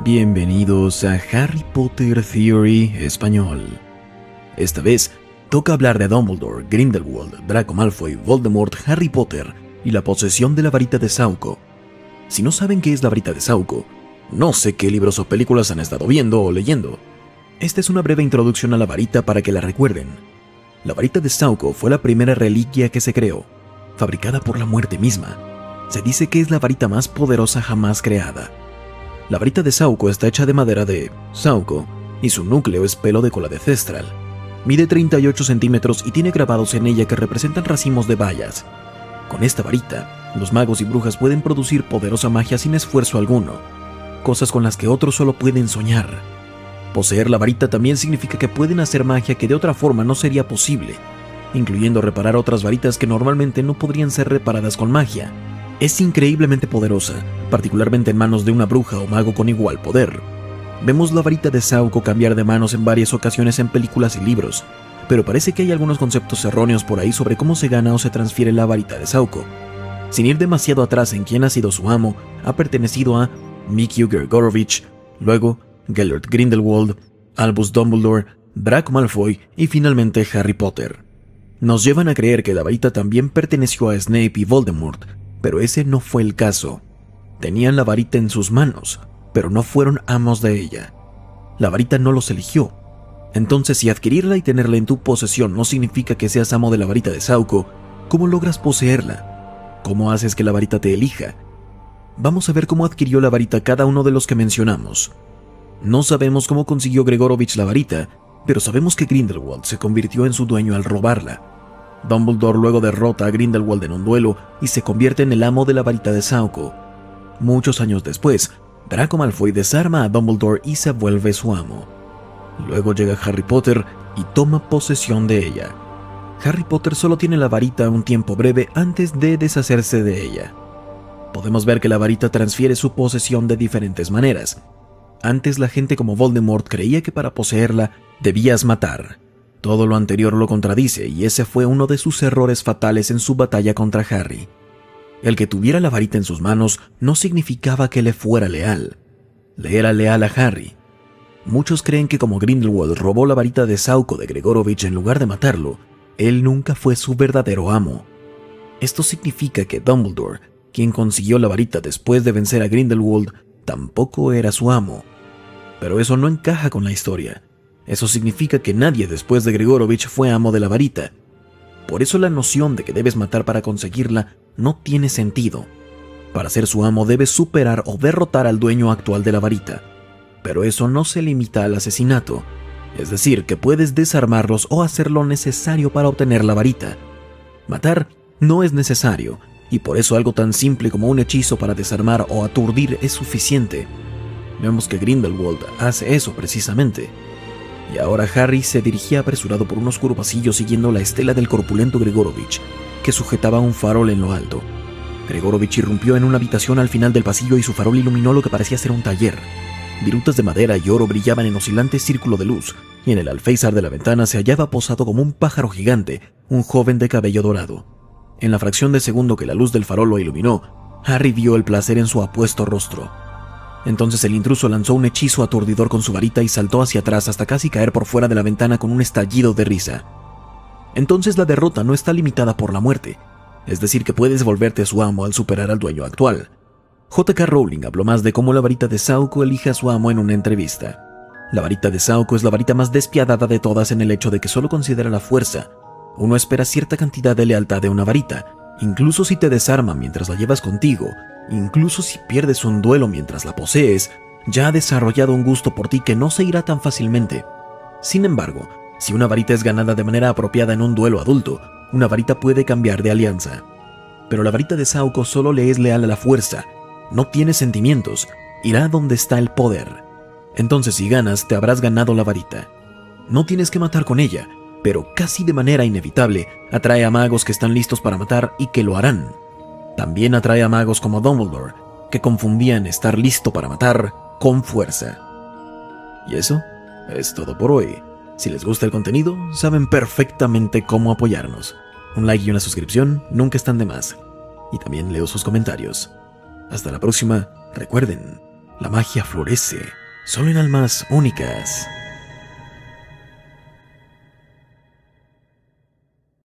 Bienvenidos a Harry Potter Theory Español. Esta vez toca hablar de Dumbledore, Grindelwald, Draco Malfoy, Voldemort, Harry Potter y la posesión de la varita de Sauco. Si no saben qué es la varita de Sauco, no sé qué libros o películas han estado viendo o leyendo. Esta es una breve introducción a la varita para que la recuerden. La varita de Sauco fue la primera reliquia que se creó, fabricada por la muerte misma. Se dice que es la varita más poderosa jamás creada. La varita de Sauco está hecha de madera de Sauco y su núcleo es pelo de cola de Cestral. Mide 38 centímetros y tiene grabados en ella que representan racimos de bayas. Con esta varita, los magos y brujas pueden producir poderosa magia sin esfuerzo alguno, cosas con las que otros solo pueden soñar. Poseer la varita también significa que pueden hacer magia que de otra forma no sería posible, incluyendo reparar otras varitas que normalmente no podrían ser reparadas con magia. Es increíblemente poderosa, particularmente en manos de una bruja o mago con igual poder. Vemos la varita de Sauco cambiar de manos en varias ocasiones en películas y libros, pero parece que hay algunos conceptos erróneos por ahí sobre cómo se gana o se transfiere la varita de Sauco. Sin ir demasiado atrás en quién ha sido su amo, ha pertenecido a Mikhail Gregorovich, luego Gellert Grindelwald, Albus Dumbledore, Draco Malfoy y finalmente Harry Potter. Nos llevan a creer que la varita también perteneció a Snape y Voldemort, pero ese no fue el caso. Tenían la varita en sus manos, pero no fueron amos de ella. La varita no los eligió. Entonces, si adquirirla y tenerla en tu posesión no significa que seas amo de la varita de Sauco, ¿cómo logras poseerla? ¿Cómo haces que la varita te elija? Vamos a ver cómo adquirió la varita cada uno de los que mencionamos. No sabemos cómo consiguió Gregorovich la varita, pero sabemos que Grindelwald se convirtió en su dueño al robarla. Dumbledore luego derrota a Grindelwald en un duelo y se convierte en el amo de la varita de Sauco. Muchos años después, Draco Malfoy desarma a Dumbledore y se vuelve su amo. Luego llega Harry Potter y toma posesión de ella. Harry Potter solo tiene la varita un tiempo breve antes de deshacerse de ella. Podemos ver que la varita transfiere su posesión de diferentes maneras. Antes la gente como Voldemort creía que para poseerla debías matar. Todo lo anterior lo contradice y ese fue uno de sus errores fatales en su batalla contra Harry. El que tuviera la varita en sus manos no significaba que le fuera leal. Le era leal a Harry. Muchos creen que como Grindelwald robó la varita de Sauco de Gregorovich en lugar de matarlo, él nunca fue su verdadero amo. Esto significa que Dumbledore, quien consiguió la varita después de vencer a Grindelwald, tampoco era su amo. Pero eso no encaja con la historia. Eso significa que nadie después de Gregorovich fue amo de la varita. Por eso la noción de que debes matar para conseguirla no tiene sentido. Para ser su amo debes superar o derrotar al dueño actual de la varita. Pero eso no se limita al asesinato. Es decir, que puedes desarmarlos o hacer lo necesario para obtener la varita. Matar no es necesario, y por eso algo tan simple como un hechizo para desarmar o aturdir es suficiente. Vemos que Grindelwald hace eso precisamente. Y ahora Harry se dirigía apresurado por un oscuro pasillo siguiendo la estela del corpulento Gregorovich, que sujetaba un farol en lo alto. Gregorovich irrumpió en una habitación al final del pasillo y su farol iluminó lo que parecía ser un taller. Virutas de madera y oro brillaban en oscilante círculo de luz, y en el alféizar de la ventana se hallaba posado como un pájaro gigante, un joven de cabello dorado. En la fracción de segundo que la luz del farol lo iluminó, Harry vio el placer en su apuesto rostro. Entonces el intruso lanzó un hechizo aturdidor con su varita y saltó hacia atrás hasta casi caer por fuera de la ventana con un estallido de risa. Entonces la derrota no está limitada por la muerte, es decir que puedes volverte su amo al superar al dueño actual. J.K. Rowling habló más de cómo la varita de Sauco elige a su amo en una entrevista. La varita de Sauco es la varita más despiadada de todas en el hecho de que solo considera la fuerza. Uno espera cierta cantidad de lealtad de una varita, incluso si te desarma mientras la llevas contigo. Incluso si pierdes un duelo mientras la posees, ya ha desarrollado un gusto por ti que no se irá tan fácilmente. Sin embargo, si una varita es ganada de manera apropiada en un duelo adulto, una varita puede cambiar de alianza. Pero la varita de Sauco solo le es leal a la fuerza, no tiene sentimientos, irá donde está el poder. Entonces si ganas, te habrás ganado la varita. No tienes que matar con ella, pero casi de manera inevitable, atrae a magos que están listos para matar y que lo harán. También atrae a magos como Dumbledore, que confundían estar listo para matar con fuerza. Y eso es todo por hoy. Si les gusta el contenido, saben perfectamente cómo apoyarnos. Un like y una suscripción nunca están de más. Y también leo sus comentarios. Hasta la próxima. Recuerden, la magia florece solo en almas únicas.